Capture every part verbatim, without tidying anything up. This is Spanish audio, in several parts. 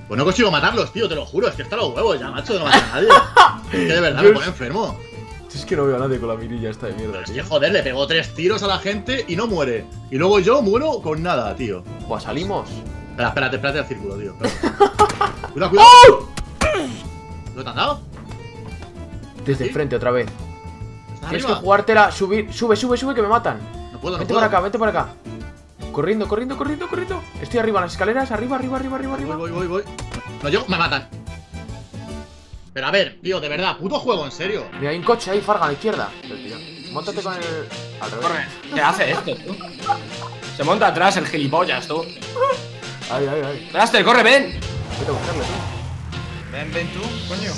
Pues no consigo matarlos, tío, te lo juro. Es que está los huevos ya, macho, de no matar a nadie. Es que de verdad me pone enfermo. Es que no veo a nadie con la mirilla esta de mierda, Es tío. que joder, le pegó tres tiros a la gente y no muere. Y luego yo muero con nada, tío. Pues salimos. Espera, espérate, espérate al círculo, tío. Cuidado, cuidado. ¡Oh! ¿Lo te han dado? Desde ¿Sí? frente otra vez. ¿Estás Tienes arriba? que jugártela, subir, sube, sube, sube, que me matan. No puedo, no Vente puedo. para acá, vente para acá. Corriendo, corriendo, corriendo, corriendo. Estoy arriba en las escaleras, arriba, arriba, arriba, arriba, arriba. Voy, voy, voy, voy. No llego, me matan. Pero a ver, tío, de verdad, puto juego, en serio. Mira, hay un coche ahí, Farga, a la izquierda. Pero, tío, móntate con el... Al revés. Corre. ¿Qué hace esto, tú? Se monta atrás el gilipollas, tú. Ahí, ahí, ahí. Blaster, corre, ven. Vete a cogerle, tú. Ven, ven tú, coño.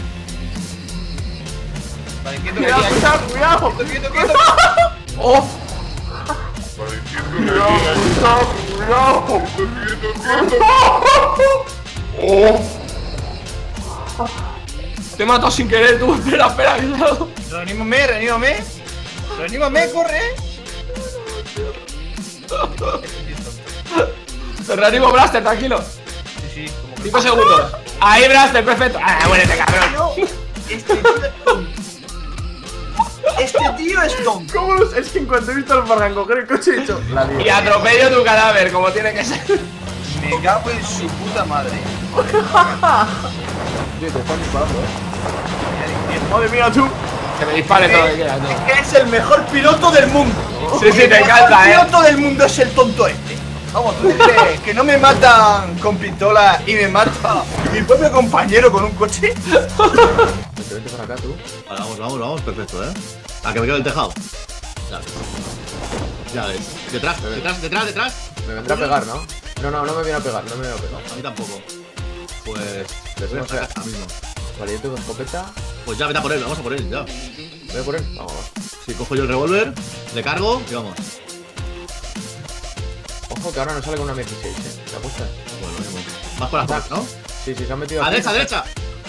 Vale, quieto, que Cuidado, aquí hay- cuidado, cuidado. Quieto, quieto, quieto. ¡Oh! Cuidado, cuidado, cuidado. Te he matado sin querer, tú. Espera, espera, cuidado. Reanímame, reanímame. Reanímame, corre. Te reanimo, Blaster, tranquilo. Sí, sí, como que. Cinco segundos. Ahí, Blaster, perfecto. Ah, muérete, cabrón. No, este tío es tonto. Este tío es tonto. ¿Cómo los...? Es que en cuanto he visto al Fargan coger el coche he dicho... La Y lío. atropello tu cadáver, como tiene que ser. Me cago en su puta madre. Tío, te están disparando, eh. Madre mía, tú. Que me dispare todo lo que quieras, Es no. que es el mejor piloto del mundo. Sí, sí, te El encanta, mejor eh. piloto del mundo es el tonto este. Vamos, tú dices que no me matan con pistola y me mata mi propio compañero con un coche. Vente, vente para acá, tú. Vale, vamos, vamos, vamos, perfecto, eh. A que me quedo el tejado. Ya ves. Ya ves. Detrás, detrás, detrás, detrás. Me vendrá a pegar, ¿no? No, no, no me viene a pegar, no me viene a pegar. A mí tampoco. Pues. Les voy a no sé. sacar ahora mismo. Vale, yo tengo escopeta. Pues ya, vete a por él, vamos a por él, ya. Voy a por él. Vamos. Si cojo yo el revólver, le cargo y vamos. Ojo que ahora no sale con una M dieciséis, eh. ¿Te apuestas? Bueno, lo mismo. Vas por las torres, ¿no? Sí, sí, se han metido A aquí. derecha, a derecha.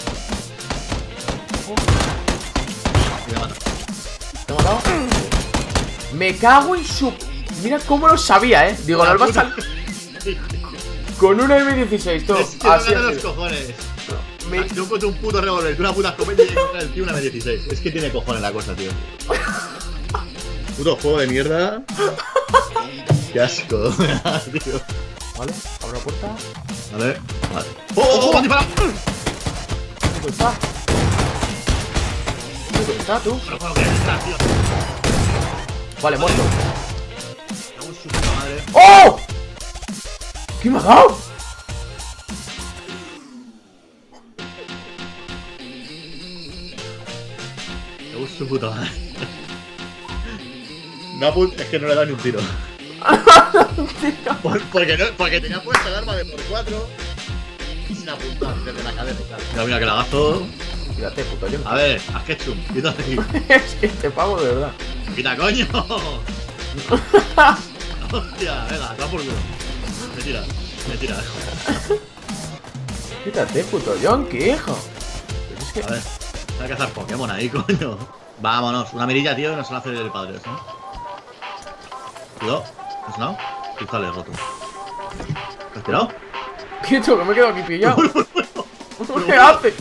Y me mata. ¿Te he matado? Me cago en su... Mira cómo lo sabía, eh. Digo, no va a salir con una M dieciséis, tú. Es que no Así gana ha los sido. cojones. Me- Yo encuentro un puto revólver, una puta escopeta y coge el tío una M dieciséis. Es que tiene cojones la cosa, tío. Puto juego de mierda. Qué asco, tío. Vale, abro la puerta. Vale, vale. ¡Oh, oh, oh! ¡Me han disparado! ¿Dónde está? ¿Dónde está, tú? No puedo creer, está, tío. Vale, muerto. Me cago en su puta madre. ¡Oh! ¿Qué me ha dado? Me gusta su puta madre. No apun- es que no le he dado ni un tiro. Por- porque, no, porque tenía puesta el arma de por cuatro y sin apuntar desde la cabeza y tal. Mira, mira que lagazo. Quítate, puto yo. A ver, haz ketchup, quítate aquí. Es que te pago de verdad. ¡Quita, coño! Hostia, venga, va por culo. Me tira, me tira. Quítate, puto yonki, hijo. Pero es que... A ver, hay que hacer Pokémon ahí, coño. Vámonos, una mirilla, tío, y nos la hace el padre, ¿no? Cuidado, ¿has sonado? Cristales rotos. ¿Te has tirado? Quieto, que me he quedado aquí pillado. ¿Qué hace?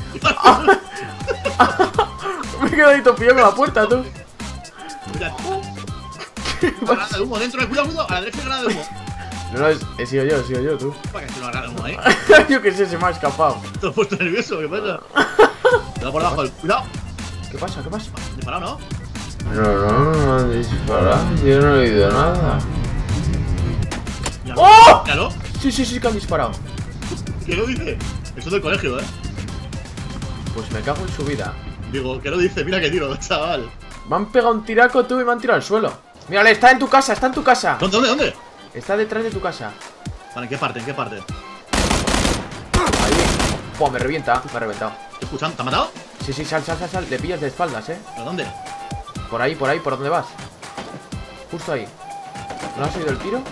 Me he quedado ahí todo pillado con la puerta, tú. Mira, granada de humo dentro, cuidado, cuidado, a la derecha hay granada de humo. No, no, he sido yo, he sido yo, tú. ¿Para qué hacer una granada de humo ahí? Yo qué sé, se me ha escapado. Te has puesto nervioso, ¿qué pasa? Cuidado por debajo, cuidado. ¿Qué pasa? ¿Qué pasa? Disparado, ¿no? No, no, no han disparado. Yo no he oído nada. Ya, ¡Oh! Míralo. Sí, sí, sí, que han disparado. ¿Qué lo dice? Eso es del colegio, ¿eh? Pues me cago en su vida. Digo, ¿qué lo dice? Mira que tiro, chaval. Me han pegado un tiraco, tú, y me han tirado al suelo. Mírale, está en tu casa, está en tu casa. ¿Dónde, dónde, dónde? Está detrás de tu casa. Vale, ¿en qué parte? ¿En qué parte? Ahí. Buah, me revienta, me ha reventado. ¿Te escuchan? ¿Te ha matado? Sí, sí, sal, sal, sal, sal. Le pillas de espaldas, eh. ¿Pero dónde? Por ahí, por ahí, ¿por dónde vas? Justo ahí. ¿No has oído el tiro?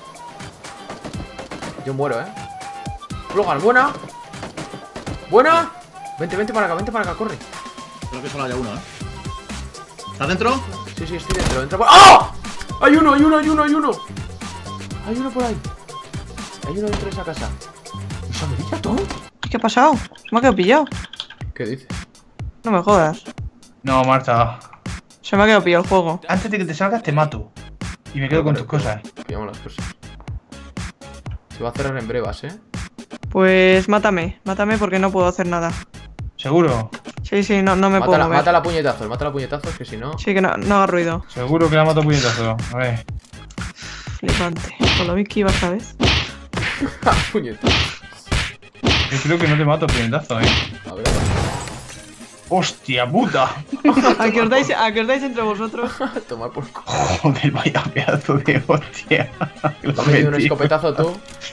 Yo muero, eh. Logan, buena. Buena. Vente, vente para acá, vente para acá, corre. Creo que solo haya uno, ¿eh? ¿Estás dentro? Sí, sí, estoy dentro, entra por... ¡Ah! Hay uno, hay uno, hay uno, hay uno. Hay uno por ahí. Hay uno dentro de esa casa. ¿Esa mirilla, todo? ¿Qué ha pasado? Se me ha quedado pillado. ¿Qué dices? No me jodas. No, Marta. Se me ha quedado pillado el juego. Antes de que te salgas te mato. Y me quedo con tus cosas. Pillamos las cosas. Se va a cerrar en brevas, ¿eh? Pues mátame, mátame porque no puedo hacer nada. ¿Seguro? Sí, sí, no, no me puedo Mátala, mover. mátala a puñetazos, mátala a puñetazos, que si no... Sí, que no, no haga ruido. Seguro que la mato puñetazo. A ver. Flipante. Con lo bien que iba esta vez. Puñetazos. Yo creo que no te mato puñetazo, eh. A ver, ¡Hostia puta! ¿A que os dais, a que os dais entre vosotros? a tomar por culo. Joder, vaya pedazo de hostia. ¿Te has metido un escopetazo tú?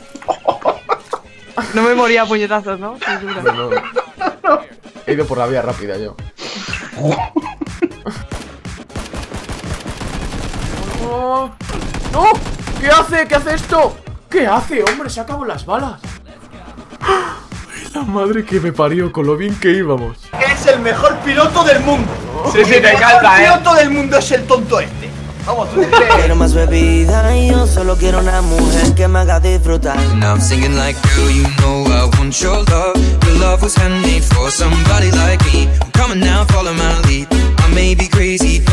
No me moría a puñetazos, ¿no? Estoy segura. No, no. He ido por la vía rápida yo. ¡No! ¡No! ¿Qué hace? ¿Qué hace esto? ¿Qué hace, hombre? Se acabó las balas. La madre que me parió, con lo bien que íbamos. Es el mejor piloto del mundo. Sí, sí, te El encanta, mejor eh. piloto del mundo es el tonto este. Vamos, tú dices. Quiero más bebida y yo solo quiero una mujer que me haga disfrutar. Now I'm singing like, girl, you know I want your love. Your love was handmade for somebody like me. Come on now, follow my lead. I may be crazy,